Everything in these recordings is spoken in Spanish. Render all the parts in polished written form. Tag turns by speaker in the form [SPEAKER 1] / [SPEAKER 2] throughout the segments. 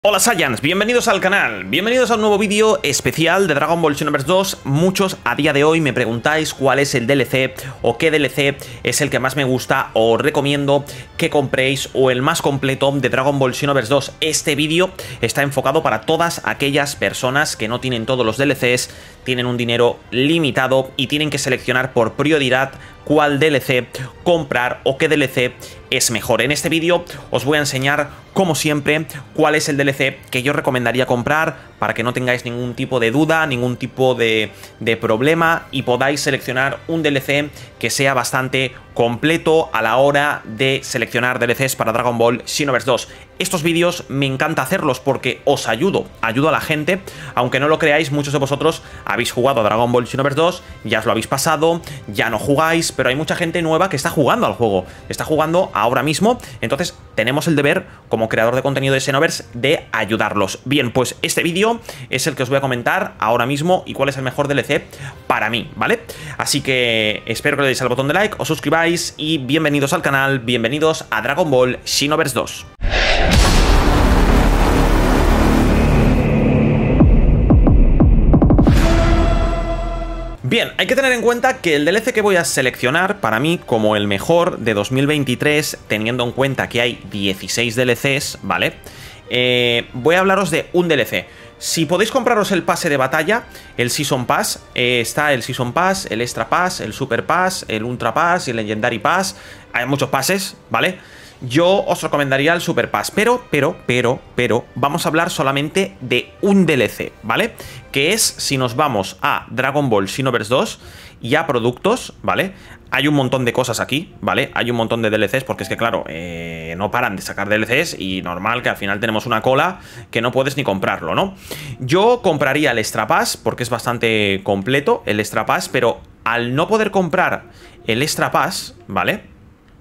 [SPEAKER 1] Hola Saiyans, bienvenidos al canal, bienvenidos a un nuevo vídeo especial de Dragon Ball Xenoverse 2. Muchos a día de hoy me preguntáis cuál es el DLC o qué DLC es el que más me gusta o os recomiendo que compréis o el más completo de Dragon Ball Xenoverse 2. Este vídeo está enfocado para todas aquellas personas que no tienen todos los DLCs, tienen un dinero limitado y tienen que seleccionar por prioridad cuál DLC comprar o qué DLC es mejor. En este vídeo os voy a enseñar, como siempre, cuál es el DLC que yo recomendaría comprar para que no tengáis ningún tipo de duda, ningún tipo de problema y podáis seleccionar un DLC que sea bastante completo a la hora de seleccionar DLCs para Dragon Ball Xenoverse 2. Estos vídeos me encanta hacerlos porque os ayudo a la gente. Aunque no lo creáis, muchos de vosotros habéis jugado a Dragon Ball Xenoverse 2, ya os lo habéis pasado, ya no jugáis, pero hay mucha gente nueva que está jugando al juego, está jugando ahora mismo, entonces tenemos el deber, como creador de contenido de Xenoverse, de ayudarlos. Bien, pues este vídeo es el que os voy a comentar ahora mismo y cuál es el mejor DLC para mí, ¿vale? Así que espero que le deis al botón de like, os suscribáis y bienvenidos al canal, bienvenidos a Dragon Ball Xenoverse 2. Bien, hay que tener en cuenta que el DLC que voy a seleccionar para mí como el mejor de 2023, teniendo en cuenta que hay 16 DLCs, ¿vale? Voy a hablaros de un DLC. Si podéis compraros el pase de batalla, el Season Pass, está el Season Pass, el Extra Pass, el Super Pass, el Ultra Pass y el Legendary Pass. Hay muchos pases, ¿vale? Yo os recomendaría el Super Pass, pero vamos a hablar solamente de un DLC, ¿vale? Que es si nos vamos a Dragon Ball Xenoverse 2 y a productos, ¿vale? Hay un montón de cosas aquí, ¿vale? Hay un montón de DLCs porque es que, claro, no paran de sacar DLCs y normal que al final tenemos una cola que no puedes ni comprarlo, ¿no? Yo compraría el Extra Pass porque es bastante completo el Extra Pass, pero al no poder comprar el Extra Pass, ¿vale?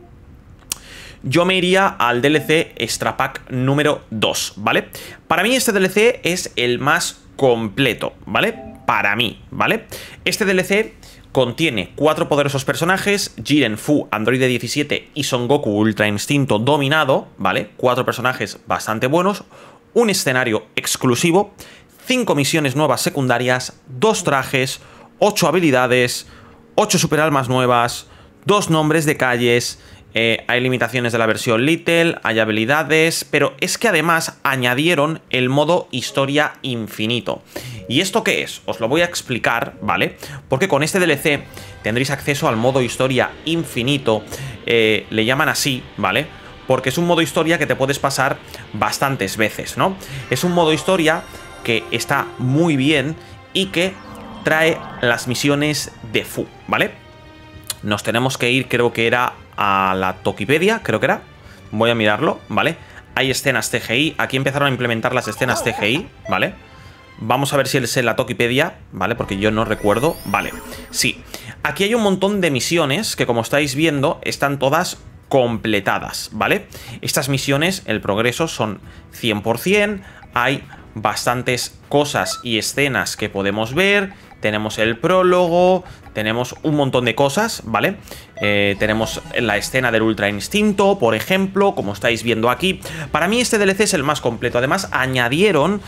[SPEAKER 1] Yo me iría al DLC Extra Pack número 2, ¿vale? Para mí este DLC es el más completo, ¿vale? Para mí, ¿vale? Este DLC contiene 4 poderosos personajes: Jiren, Fu, Androide 17 y Son Goku Ultra Instinto Dominado, ¿vale? 4 personajes bastante buenos, un escenario exclusivo, 5 misiones nuevas secundarias, 2 trajes, 8 habilidades, 8 superalmas nuevas, 2 nombres de calles. Hay limitaciones de la versión Little, hay habilidades, pero es que además añadieron el modo historia infinito. ¿Y esto qué es? Os lo voy a explicar, ¿vale? Porque con este DLC tendréis acceso al modo historia infinito, le llaman así, ¿vale? Porque es un modo historia que te puedes pasar bastantes veces, ¿no? Es un modo historia que está muy bien y que trae las misiones de Fu, ¿vale? Nos tenemos que ir, creo que era a la Tokipedia, creo que era. Voy a mirarlo, ¿vale? Hay escenas CGI, aquí empezaron a implementar las escenas CGI, ¿vale? Vamos a ver si es en la Tokipedia, ¿vale? Porque yo no recuerdo, vale, sí. Aquí hay un montón de misiones que, como estáis viendo, están todas completadas, ¿vale? Estas misiones, el progreso son 100%, hay bastantes cosas y escenas que podemos ver. Tenemos el prólogo, tenemos un montón de cosas, ¿vale? Tenemos la escena del Ultra Instinto, por ejemplo, como estáis viendo aquí. Para mí este DLC es el más completo. Además, añadieron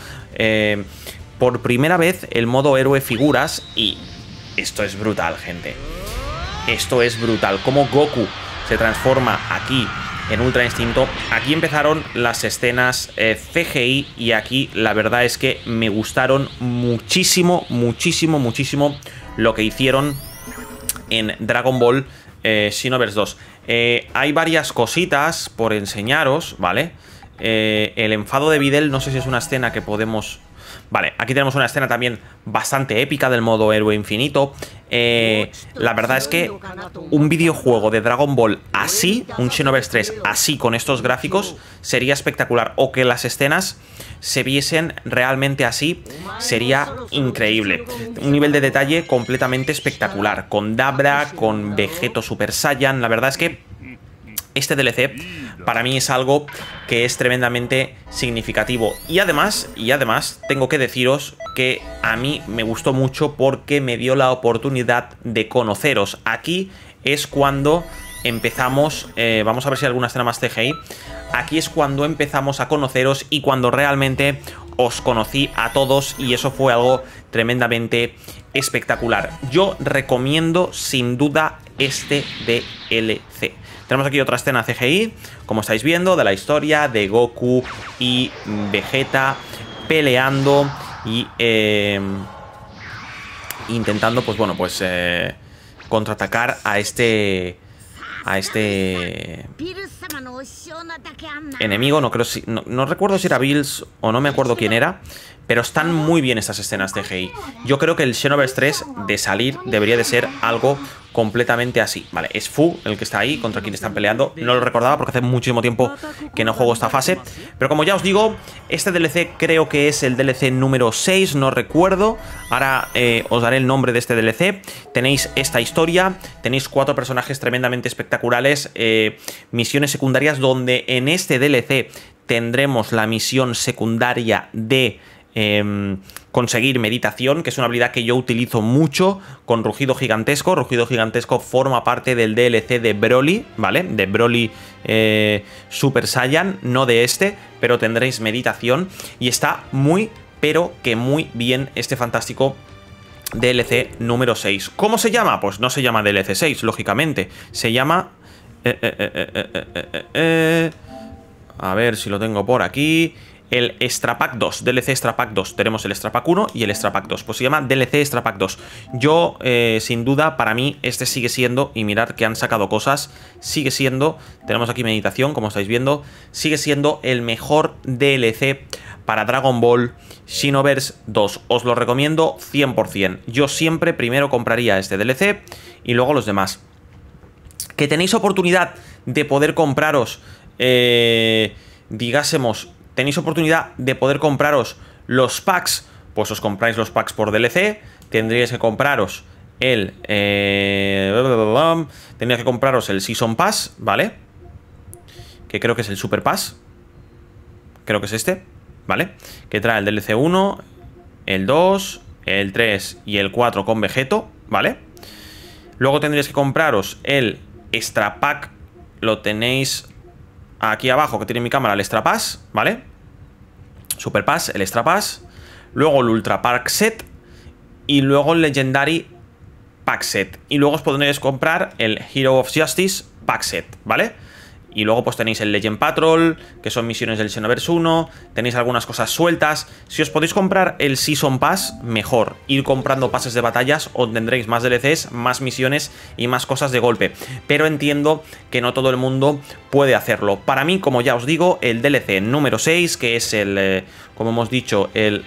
[SPEAKER 1] por primera vez el modo héroe figuras y esto es brutal, gente. Esto es brutal. Como Goku se transforma aquí en Ultra Instinto. Aquí empezaron las escenas CGI y aquí la verdad es que me gustaron muchísimo lo que hicieron en Dragon Ball Xenoverse 2. Hay varias cositas por enseñaros, ¿vale? El enfado de Videl, no sé si es una escena que podemos... Vale, aquí tenemos una escena también bastante épica del modo héroe infinito. La verdad es que un videojuego de Dragon Ball así, un Xenoverse 3 así, con estos gráficos, sería espectacular. O que las escenas se viesen realmente así, sería increíble. Un nivel de detalle completamente espectacular, con Dabra, con Vegeto Super Saiyan. La verdad es que este DLC para mí es algo que es tremendamente significativo. Y además tengo que deciros que a mí me gustó mucho porque me dio la oportunidad de conoceros. Aquí es cuando empezamos, vamos a ver si hay alguna escena más CGI. Aquí es cuando empezamos a conoceros y cuando realmente os conocí a todos, y eso fue algo tremendamente espectacular. Yo recomiendo sin duda este DLC. Tenemos aquí otra escena CGI, como estáis viendo, de la historia de Goku y Vegeta peleando y intentando, pues bueno, pues contraatacar a este enemigo. No creo si no recuerdo si era Bills o no me acuerdo quién era, pero están muy bien estas escenas CGI. Yo creo que el Xenoverse 3 de salir debería de ser algo completamente así. Vale, es Fu el que está ahí, contra quien están peleando. No lo recordaba porque hace muchísimo tiempo que no juego esta fase. Pero como ya os digo, este DLC creo que es el DLC número 6, no recuerdo. Ahora os daré el nombre de este DLC. Tenéis esta historia, tenéis 4 personajes tremendamente espectaculares, misiones secundarias, donde en este DLC tendremos la misión secundaria de conseguir meditación, que es una habilidad que yo utilizo mucho con Rugido Gigantesco. Rugido Gigantesco forma parte del DLC de Broly, ¿vale? De Broly Super Saiyan, no de este, pero tendréis meditación y está muy, pero que muy bien este fantástico DLC número 6. ¿Cómo se llama? Pues no se llama DLC 6, lógicamente. Se llama... a ver si lo tengo por aquí... El Extra Pack 2, DLC Extra Pack 2. Tenemos el Extra Pack 1 y el Extra Pack 2. Pues se llama DLC Extra Pack 2. Yo, sin duda, para mí, este sigue siendo, y mirad que han sacado cosas, sigue siendo, tenemos aquí meditación, como estáis viendo, sigue siendo el mejor DLC para Dragon Ball Xenoverse 2. Os lo recomiendo 100%. Yo siempre primero compraría este DLC y luego los demás. Que tenéis oportunidad de poder compraros, digásemos... Tenéis oportunidad de poder compraros los packs, pues os compráis los packs por DLC. Tendríais que compraros el... tendríais que compraros el Season Pass, ¿vale? Que creo que es el Super Pass. Creo que es este, ¿vale? Que trae el DLC 1, el 2, el 3 y el 4 con Vegeto, ¿vale? Luego tendríais que compraros el Extra Pack. Lo tenéis... aquí abajo, que tiene mi cámara, el Extra Pass, ¿vale? Super Pass, el Extra Pass. Luego el Ultra Pack Set. Y luego el Legendary Pack Set. Y luego os podréis comprar el Hero of Justice Pack Set, ¿vale? Y luego pues tenéis el Legend Patrol, que son misiones del Xenoverse 1. Tenéis algunas cosas sueltas. Si os podéis comprar el Season Pass, mejor. Ir comprando pases de batallas, obtendréis más DLCs, más misiones y más cosas de golpe. Pero entiendo que no todo el mundo puede hacerlo. Para mí, como ya os digo, el DLC número 6, que es el, como hemos dicho, el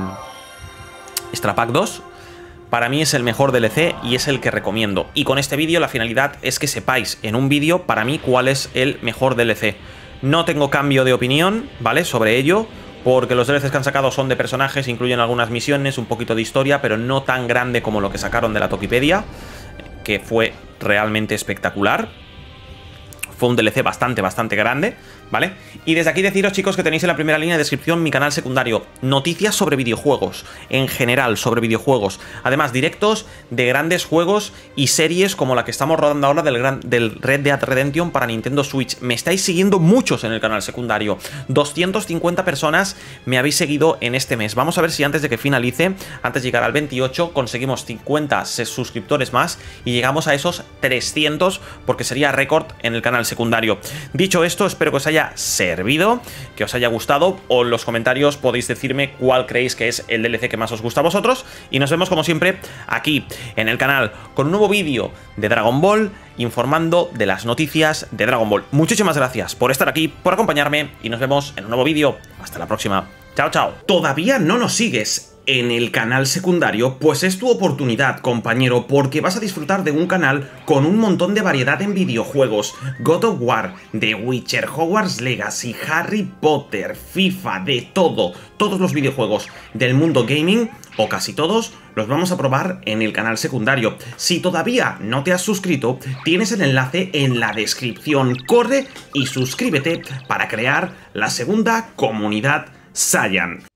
[SPEAKER 1] Extra Pack 2... para mí es el mejor DLC y es el que recomiendo. Y con este vídeo la finalidad es que sepáis en un vídeo para mí cuál es el mejor DLC. No tengo cambio de opinión, ¿vale? Sobre ello, porque los DLCs que han sacado son de personajes, incluyen algunas misiones, un poquito de historia, pero no tan grande como lo que sacaron de la Tokipedia, que fue realmente espectacular. Fue un DLC bastante grande, ¿vale? Y desde aquí deciros, chicos, que tenéis en la primera línea de descripción mi canal secundario. Noticias sobre videojuegos, en general, sobre videojuegos. Además, directos de grandes juegos y series como la que estamos rodando ahora del Red Dead Redemption para Nintendo Switch. Me estáis siguiendo muchos en el canal secundario. 250 personas me habéis seguido en este mes. Vamos a ver si antes de que finalice, antes de llegar al 28, conseguimos 50 suscriptores más y llegamos a esos 300, porque sería récord en el canal secundario. Dicho esto, espero que os haya servido, que os haya gustado, o en los comentarios podéis decirme cuál creéis que es el DLC que más os gusta a vosotros, y nos vemos como siempre aquí en el canal con un nuevo vídeo de Dragon Ball, informando de las noticias de Dragon Ball. Muchísimas gracias por estar aquí, por acompañarme, y nos vemos en un nuevo vídeo. Hasta la próxima. Chao, chao. ¿Todavía no nos sigues en el canal secundario? Pues es tu oportunidad, compañero, porque vas a disfrutar de un canal con un montón de variedad en videojuegos. God of War, The Witcher, Hogwarts Legacy, Harry Potter, FIFA, de todo. Todos los videojuegos del mundo gaming, o casi todos, los vamos a probar en el canal secundario. Si todavía no te has suscrito, tienes el enlace en la descripción. Corre y suscríbete para crear la segunda comunidad Saiyan.